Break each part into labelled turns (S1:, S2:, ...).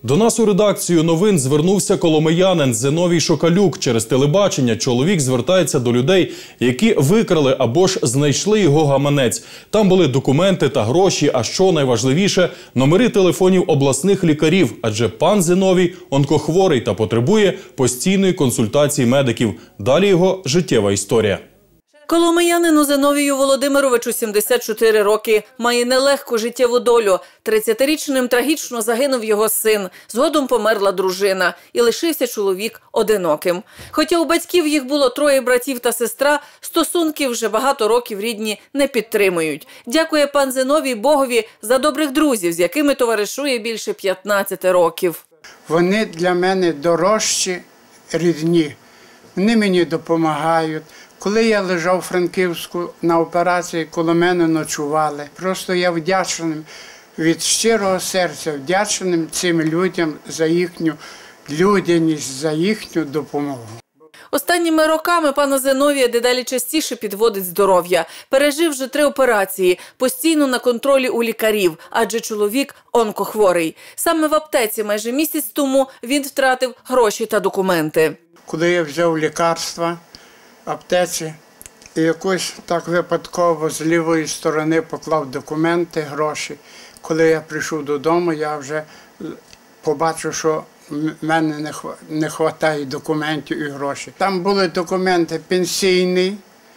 S1: До нас у редакцію новин звернувся коломиянин Зиновій Шокалюк. Через телебачення чоловік звертається до людей, які викрали або ж знайшли його гаманець. Там були документи та гроші, а що найважливіше – номери телефонів обласних лікарів. Адже пан Зиновій онкохворий та потребує постійної консультації медиків. Далі його життєва історія.
S2: Коломиянину Зиновію Володимировичу 74 роки. Має нелегку життєву долю. 30-річним трагічно загинув його син. Згодом померла дружина. І лишився чоловік одиноким. Хоча у батьків їх було 3 братів та сестра, стосунки вже багато років рідні не підтримують. Дякує пан Зиновій Богові за добрих друзів, з якими товаришує більше 15 років.
S3: Вони для мене дорожчі, рідні. Вони мені допомагають. Коли я лежав у Франківську на операції, коло мене ночували. Просто я вдячним, від щирого серця вдячним цим людям за їхню людяність, за їхню допомогу.
S2: Останніми роками пана Зиновія дедалі частіше підводить здоров'я. Пережив вже 3 операції, постійно на контролі у лікарів, адже чоловік онкохворий. Саме в аптеці майже місяць тому він втратив гроші та документи.
S3: Коли я взяв лікарства в аптеці і якось так випадково з лівої сторони поклав документи, гроші. Коли я прийшов додому, я вже побачив, що в мене не вистачає документів і грошей. Там були документи пенсійні,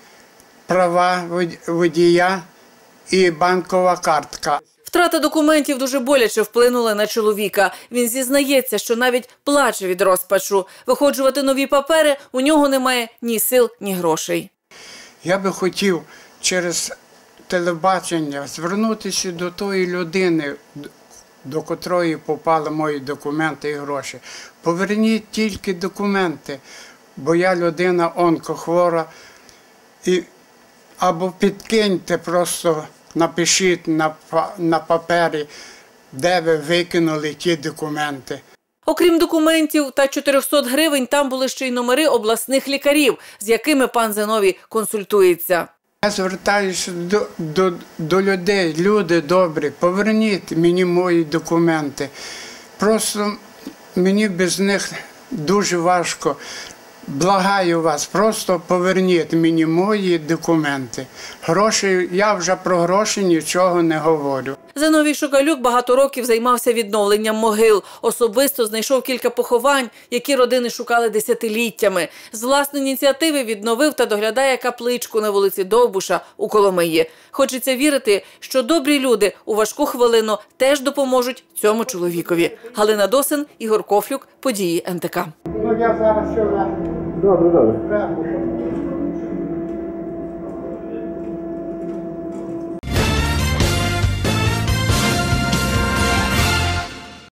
S3: права водія і банкова картка.
S2: Втрата документів дуже боляче вплинула на чоловіка. Він зізнається, що навіть плаче від розпачу. Виходжувати нові папери у нього немає ні сил, ні грошей.
S3: Я би хотів через телебачення звернутися до тої людини, до котрої попали мої документи і гроші. Поверніть тільки документи, бо я людина онкохвора. Або підкиньте просто, напишіть на папері, де ви викинули ті документи.
S2: Окрім документів та 400 гривень, там були ще й номери обласних лікарів, з якими пан Зиновій консультується.
S3: Я звертаюся до людей, люди добрі, поверніть мені мої документи. Просто мені без них дуже важко. Благаю вас, просто поверніть мені мої документи. Гроші, я вже про гроші нічого не говорю.
S2: Зиновій Шокалюк багато років займався відновленням могил. Особисто знайшов кілька поховань, які родини шукали десятиліттями. З власної ініціативи відновив та доглядає капличку на вулиці Довбуша у Коломиї. Хочеться вірити, що добрі люди у важку хвилину теж допоможуть цьому чоловікові. Галина Досин, Ігор Кофлюк, події НТК.
S3: Я зараз сюди.
S4: Добре.